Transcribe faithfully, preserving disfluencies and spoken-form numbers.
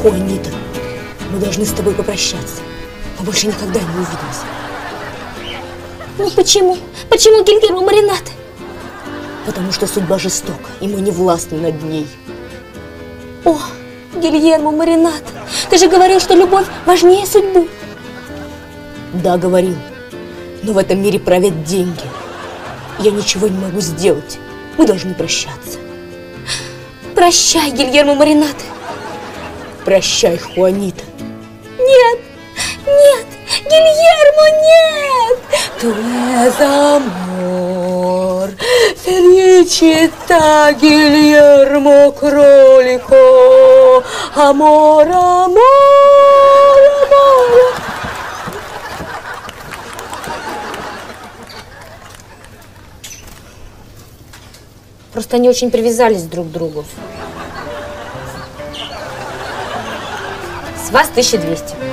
Хуанита, мы должны с тобой попрощаться. Мы больше никогда не увидимся. Ну почему? Почему Гильермо Маринате? Потому что судьба жестока, и мы не властны над ней. О, Гильермо Маринате, ты же говорил, что любовь важнее судьбы. Да, говорил. Но в этом мире правят деньги. Я ничего не могу сделать. Мы должны прощаться. Прощай, Гильермо Маринате. Прощай, Хуанита. Нет, нет, Гильермо, нет! Tu es amor, felicita Guillermo Кролико, amor, amor, amor. Просто они очень привязались друг к другу. С вас тысяча двести.